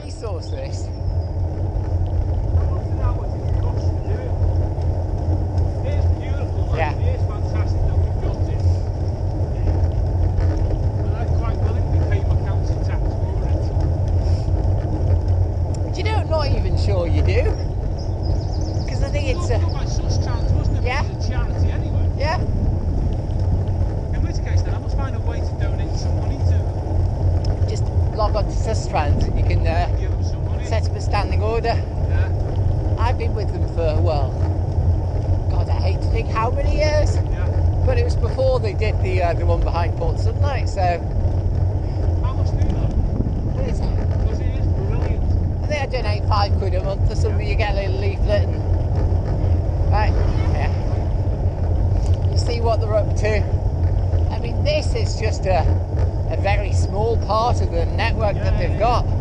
resource, this. Not even sure you do, because I think it's yeah, charity anyway. Yeah. In which case, then I must find a way to donate some money to. Just log on to Sustrans and you can Give them some money. set up a standing order. Yeah. I've been with them for, well, God, I hate to think how many years. Yeah. But it was before they did the one behind Port Sunlight, so. How much do you know? What is it? Because it is brilliant. I think I donate £5 a month or something. You get a little leaflet and right, yeah. You see what they're up to. I mean, this is just a very small part of the network that they've got.